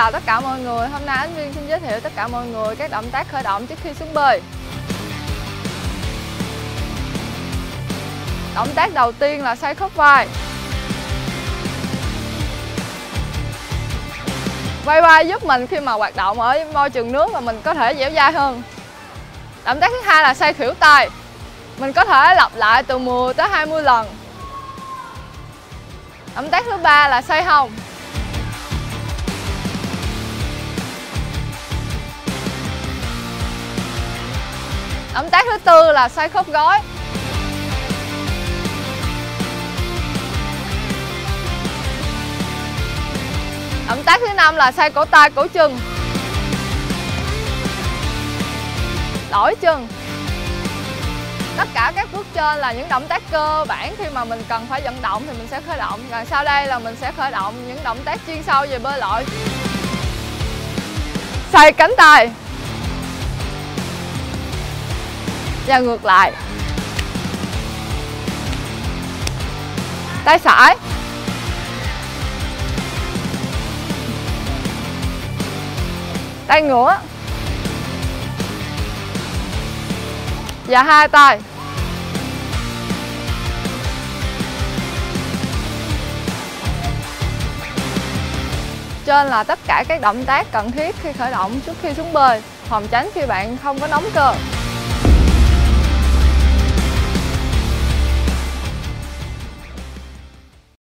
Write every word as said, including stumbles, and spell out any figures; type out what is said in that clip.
chào tất cả mọi người. Hôm nay Ánh Viên xin giới thiệu tất cả mọi người các động tác khởi động trước khi xuống bơi. Động tác đầu tiên là xoay khớp vai. Quay vai giúp mình khi mà hoạt động ở môi trường nước và mình có thể dẻo dai hơn. Động tác thứ hai là xoay khuỷu tay. Mình có thể lặp lại từ mười tới hai mươi lần. Động tác thứ ba là xoay hông. Động tác thứ tư là xoay khớp gối. Động tác thứ năm là xoay cổ tay, cổ chân. Đổi chân. Tất cả các bước trên là những động tác cơ bản khi mà mình cần phải vận động thì mình sẽ khởi động. Rồi sau đây là mình sẽ khởi động những động tác chuyên sâu về bơi lội. Xoay cánh tay. Và ngược lại. Tay phải. Tay ngửa. Và hai tay. Trên là tất cả các động tác cần thiết khi khởi động trước khi xuống bơi, phòng tránh khi bạn không có nóng cơ.